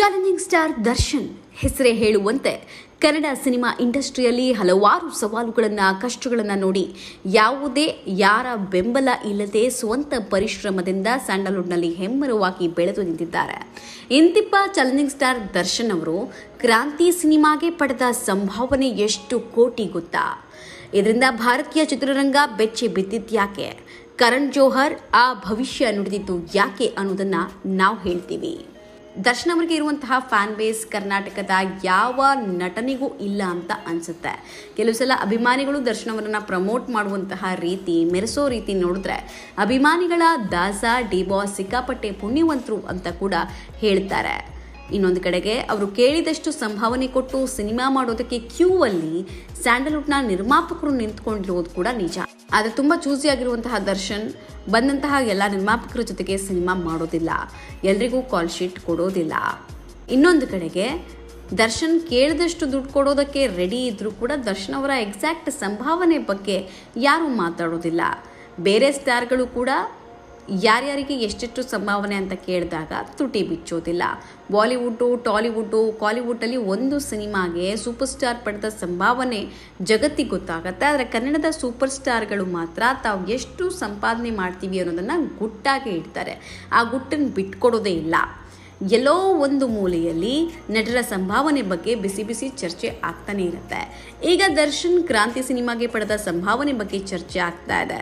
Challenging star Darshan ಹೆಸರೇ ಹೇಳುವಂತೆ Kannada cinema ಇಂಡಸ್ಟ್ರಿಯಲ್ಲಿ ಹಲವಾರು ಸವಾಲುಗಳನ್ನು ಕಷ್ಟಗಳನ್ನು ನೋಡಿ ಯಾವುದೇ ಯಾರ ಬೆಂಬಲ ಇಲ್ಲದೆ ಸ್ವಂತ ಪರಿಶ್ರಮದಿಂದ ಸ್ಯಾಂಡಲ್ವುಡ್ನಲ್ಲಿ ಹೆಮ್ಮರವಾಗಿ ಬೆಳೆದು ನಿಂತಿದ್ದಾರೆ. ಇಂತಿಪ್ಪ ಚಾಲೆಂಜಿಂಗ್ ಸ್ಟಾರ್ ದರ್ಶನ್ ಅವರು ಕ್ರಾಂತಿ ಸಿನಿಮಾಗೆ ಪಡೆದ ಸಂಭಾವನೆ ಎಷ್ಟು ಕೋಟಿ ಗೊತ್ತಾ? ಇದರಿಂದ ಭಾರತೀಯ ಚಿತ್ರರಂಗ ಬೆಚ್ಚಿ ಬಿದ್ದಿದ್ಯಾಕೆ? ಕರಣ್ ಜೋಹರ್ ಆ ಭವಿಷ್ಯ ನುಡಿದಿದ್ದು ಯಾಕೆ ಅನ್ನೋದನ್ನ ನಾವು ಹೇಳ್ತೀವಿ. ದರ್ಶನ್ ಅವರಿಗೆ ಇರುವಂತಹ ಫ್ಯಾನ್ ಬೇಸ್ ಕರ್ನಾಟಕದ ಯಾವ ನಟನಿಗೂ ಇಲ್ಲ ಅಂತ ಅನ್ಸುತ್ತೆ. ಕೆಲವು ಸಲ ಅಭಿಮಾನಿಗಳು ದರ್ಶನ್ ಅವರನ್ನ ಪ್ರಮೋಟ್ ಮಾಡುವಂತಹ ರೀತಿ, ಮೆರೆಸೋ ರೀತಿ ನೋಡಿದ್ರೆ ಅಭಿಮಾನಿಗಳ ದಾಸ ಡಿ ಬಾಸ್ ಸಿಕ್ಕಾಪಟ್ಟೆ ಪುಣ್ಯವಂತರು ಅಂತ ಕೂಡ ಹೇಳ್ತಾರೆ. ಇನ್ನೊಂದು ಕಡೆಗೆ ಅವರು ಕೇಳಿದಷ್ಟು ಸಂಭಾವನೆ ಕೊಟ್ಟು ಸಿನಿಮಾ ಮಾಡೋದಕ್ಕೆ ಕ್ಯೂ ಅಲ್ಲಿ ಸ್ಯಾಂಡಲ್ವುಡ್ನ ನಿರ್ಮಾಪಕರು ನಿಂತ್ಕೊಂಡಿರೋದು ಕೂಡ ನಿಜ. ಆದರೆ ತುಂಬಾ ಚೂಸಿ ಆಗಿರುವಂತಹ ದರ್ಶನ್ ಬಂದಂತಹ ಎಲ್ಲ ನಿರ್ಮಾಪಕರ ಜೊತೆಗೆ ಸಿನಿಮಾ ಮಾಡೋದಿಲ್ಲ, ಎಲ್ರಿಗೂ ಕಾಲ್ ಶೀಟ್ ಕೊಡೋದಿಲ್ಲ. ಇನ್ನೊಂದು ಕಡೆಗೆ ದರ್ಶನ್ ಕೇಳಿದಷ್ಟು ದುಡ್ಡು ಕೊಡೋದಕ್ಕೆ ರೆಡಿ ಇದ್ರೂ ಕೂಡ ದರ್ಶನ್ ಅವರ ಎಕ್ಸಾಕ್ಟ್ ಸಂಭಾವನೆ ಬಗ್ಗೆ ಯಾರೂ ಮಾತಾಡೋದಿಲ್ಲ. ಬೇರೆ ಸ್ಟಾರ್ಗಳು ಕೂಡ ಯಾರ್ಯಾರಿಗೆ ಎಷ್ಟೆಷ್ಟು ಸಂಭಾವನೆ ಅಂತ ಕೇಳಿದಾಗ ತುಟಿ ಬಿಚ್ಚೋದಿಲ್ಲ. ಬಾಲಿವುಡ್ಡು, ಟಾಲಿವುಡ್ಡು, ಕಾಲಿವುಡ್ಡಲ್ಲಿ ಒಂದು ಸಿನಿಮಾಗೆ ಸೂಪರ್ ಸ್ಟಾರ್ ಪಡೆದ ಸಂಭಾವನೆ ಜಗತ್ತಿಗೆ ಗೊತ್ತಾಗತ್ತೆ. ಆದರೆ ಕನ್ನಡದ ಸೂಪರ್ ಸ್ಟಾರ್ಗಳು ಮಾತ್ರ ತಾವು ಎಷ್ಟು ಸಂಪಾದನೆ ಮಾಡ್ತೀವಿ ಅನ್ನೋದನ್ನು ಗುಟ್ಟಾಗಿ ಇಡ್ತಾರೆ. ಆ ಗುಟ್ಟನ್ನು ಬಿಟ್ಕೊಡೋದೇ ಇಲ್ಲ. ಎಲ್ಲೋ ಒಂದು ಮೂಲೆಯಲ್ಲಿ ನಟರ ಸಂಭಾವನೆ ಬಗ್ಗೆ ಬಿಸಿ ಬಿಸಿ ಚರ್ಚೆ ಆಗ್ತಾನೆ ಇರುತ್ತೆ. ಈಗ ದರ್ಶನ್ ಕ್ರಾಂತಿ ಸಿನಿಮಾಗೆ ಪಡೆದ ಸಂಭಾವನೆ ಬಗ್ಗೆ ಚರ್ಚೆ ಆಗ್ತಾ ಇದೆ.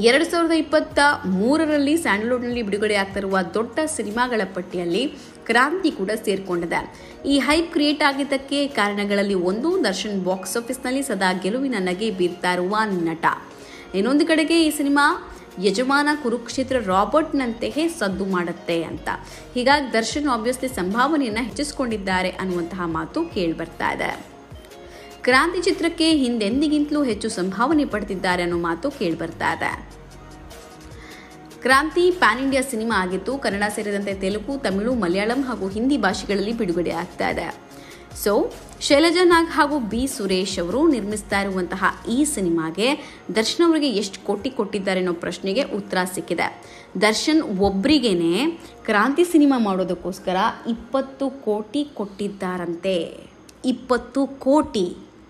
2023ರಲ್ಲಿ ಸ್ಯಾಂಡಲ್ವುಡ್ನಲ್ಲಿ ಬಿಡುಗಡೆ ಆಗ್ತಿರುವ ದೊಡ್ಡ ಸಿನಿಮಾಗಳ ಪಟ್ಟಿಯಲ್ಲಿ ಕ್ರಾಂತಿ ಕೂಡ ಸೇರ್ಕೊಂಡಿದೆ. ಈ ಹೈಪ್ ಕ್ರಿಯೇಟ್ ಆಗಿದ್ದಕ್ಕೆ ಕಾರಣಗಳಲ್ಲಿ ಒಂದು, ದರ್ಶನ್ ಬಾಕ್ಸ್ ಆಫೀಸ್ನಲ್ಲಿ ಸದಾ ಗೆಲುವಿನ ನಗೆ ಬೀರ್ತಾ ಇರುವ ನಟ. ಇನ್ನೊಂದು ಕಡೆಗೆ ಈ ಸಿನಿಮಾ ಯಜಮಾನ ಕುರುಕ್ಷೇತ್ರ ರಾಬರ್ಟ್ನಂತೆಯೇ ಸದ್ದು ಮಾಡುತ್ತೆ ಅಂತ. ಹೀಗಾಗಿ ದರ್ಶನ್ ಆಬ್ವಿಯಸ್ಲಿ ಸಂಭಾವನೆಯನ್ನು ಹೆಚ್ಚಿಸಿಕೊಂಡಿದ್ದಾರೆ ಅನ್ನುವಂತಹ ಮಾತು ಕೇಳಿ ಬರ್ತಾ ಇದೆ. ಕ್ರಾಂತಿ ಚಿತ್ರಕ್ಕೆ ಹಿಂದೆಂದಿಗಿಂತಲೂ ಹೆಚ್ಚು ಸಂಭಾವನೆ ಪಡೆದಿದ್ದಾರೆ ಅನ್ನೋ ಮಾತು ಕೇಳಿ ಬರ್ತಾ ಇದೆ. ಕ್ರಾಂತಿ ಪ್ಯಾನ್ ಇಂಡಿಯಾ ಸಿನಿಮಾ ಆಗಿದ್ದು ಕನ್ನಡ ಸೇರಿದಂತೆ ತೆಲುಗು, ತಮಿಳು, ಮಲಯಾಳಂ ಹಾಗೂ ಹಿಂದಿ ಭಾಷೆಗಳಲ್ಲಿ ಬಿಡುಗಡೆ ಆಗ್ತಾ ಇದೆ. ಸೊ ಶೈಲಜಾ ನಾಗ್ ಹಾಗೂ ಬಿ ಸುರೇಶ್ ಅವರು ನಿರ್ಮಿಸ್ತಾ ಇರುವಂತಹ ಈ ಸಿನಿಮಾಗೆ ದರ್ಶನ್ ಅವರಿಗೆ ಎಷ್ಟು ಕೋಟಿ ಕೊಟ್ಟಿದ್ದಾರೆ ಅನ್ನೋ ಪ್ರಶ್ನೆಗೆ ಉತ್ತರ ಸಿಕ್ಕಿದೆ. ದರ್ಶನ್ ಒಬ್ರಿಗೇನೆ ಕ್ರಾಂತಿ ಸಿನಿಮಾ ಮಾಡೋದಕ್ಕೋಸ್ಕರ 20 ಕೋಟಿ ಕೊಟ್ಟಿದ್ದಾರಂತೆ. 20 ಕೋಟಿ.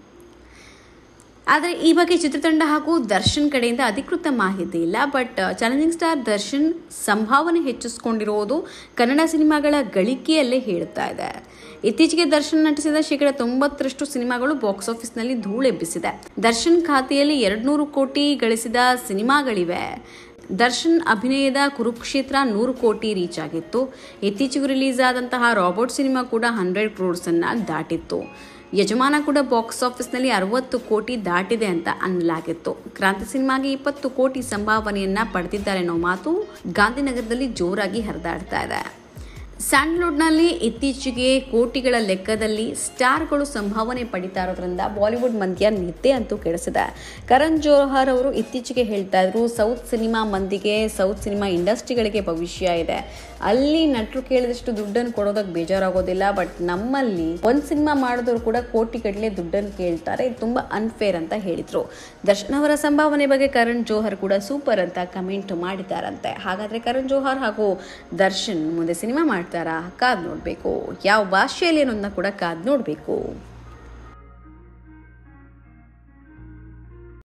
ಆದರೆ ಈ ಬಗ್ಗೆ ಚಿತ್ರತಂಡ ಹಾಗೂ ದರ್ಶನ್ ಕಡೆಯಿಂದ ಅಧಿಕೃತ ಮಾಹಿತಿ ಇಲ್ಲ. ಬಟ್ ಚಾಲೆಂಜಿಂಗ್ ಸ್ಟಾರ್ ದರ್ಶನ್ ಸಂಭಾವನೆ ಹೆಚ್ಚಿಸಿಕೊಂಡಿರುವುದು ಕನ್ನಡ ಸಿನಿಮಾಗಳ ಗಳಿಕೆಯಲ್ಲೇ ಹೇಳ್ತಾ ಇದೆ. ಇತ್ತೀಚೆಗೆ ದರ್ಶನ್ ನಟಿಸಿದ 90% ಸಿನಿಮಾಗಳು ಬಾಕ್ಸ್ ಆಫೀಸ್ನಲ್ಲಿ ಧೂಳೆಬ್ಬಿಸಿದೆ. ದರ್ಶನ್ ಖಾತೆಯಲ್ಲಿ 200 ಕೋಟಿ ಗಳಿಸಿದ ಸಿನಿಮಾಗಳಿವೆ. ದರ್ಶನ್ ಅಭಿನಯದ ಕುರುಕ್ಷೇತ್ರ 100 ಕೋಟಿ ರೀಚ್ ಆಗಿತ್ತು. ಇತ್ತೀಚೆಗೆ ರಿಲೀಸ್ ಆದಂತಹ ರಾಬರ್ಟ್ ಸಿನಿಮಾ ಕೂಡ 100 ಕ್ರೋರ್ಸ್ ಅನ್ನ ದಾಟಿತ್ತು. ಯಜಮಾನ ಕೂಡ ಬಾಕ್ಸ್ ಆಫೀಸ್ನಲ್ಲಿ 60 ಕೋಟಿ ದಾಟಿದೆ ಅಂತ ಅನ್ನಲಾಗಿತ್ತು. ಕ್ರಾಂತಿ ಸಿನಿಮಾಗೆ 20 ಕೋಟಿ ಸಂಭಾವನೆಯನ್ನ ಪಡೆದಿದ್ದಾರೆ ಅನ್ನೋ ಮಾತು ಗಾಂಧಿನಗರದಲ್ಲಿ ಜೋರಾಗಿ ಹರಿದಾಡ್ತಾ ಇದೆ. ಸ್ಯಾಂಡಲ್ವುಡ್ನಲ್ಲಿ ಇತ್ತೀಚೆಗೆ ಕೋಟಿಗಳ ಲೆಕ್ಕದಲ್ಲಿ ಸ್ಟಾರ್ಗಳು ಸಂಭಾವನೆ ಪಡಿತಾ ಇರೋದ್ರಿಂದ ಬಾಲಿವುಡ್ ಮಂದಿಯ ನಿದ್ದೆ ಅಂತೂ ಕೆಡಿಸಿದೆ. ಕರಣ್ ಜೋಹರ್ ಅವರು ಇತ್ತೀಚೆಗೆ ಹೇಳ್ತಾ ಇದ್ರು, ಸೌತ್ ಸಿನಿಮಾ ಮಂದಿಗೆ, ಸೌತ್ ಸಿನಿಮಾ ಇಂಡಸ್ಟ್ರಿಗಳಿಗೆ ಭವಿಷ್ಯ ಇದೆ. ಅಲ್ಲಿ ನಟರು ಕೇಳಿದಷ್ಟು ದುಡ್ಡನ್ನು ಕೊಡೋದಕ್ಕೆ ಬೇಜಾರಾಗೋದಿಲ್ಲ. ಬಟ್ ನಮ್ಮಲ್ಲಿ ಒಂದು ಸಿನಿಮಾ ಮಾಡಿದವರು ಕೂಡ ಕೋಟಿಗಟ್ಟಲೆ ದುಡ್ಡನ್ನು ಕೇಳ್ತಾರೆ. ಇದು ತುಂಬಾ ಅನ್ಫೇರ್ ಅಂತ ಹೇಳಿದ್ರು. ದರ್ಶನ್ ಅವರ ಸಂಭಾವನೆ ಬಗ್ಗೆ ಕರಣ್ ಜೋಹರ್ ಕೂಡ ಸೂಪರ್ ಅಂತ ಕಮೆಂಟ್ ಮಾಡಿದ್ದಾರಂತೆ. ಹಾಗಾದ್ರೆ ಕರಣ್ ಜೋಹರ್ ಹಾಗೂ ದರ್ಶನ್ ಮುಂದೆ ಸಿನಿಮಾ ಮಾಡ್ತಾರಾ? ಕಾದ್ ನೋಡ್ಬೇಕು. ಯಾವ ಭಾಷೆಯಲ್ಲಿ ಅನ್ನೋದನ್ನ ಕೂಡ ಕಾದ್ ನೋಡ್ಬೇಕು.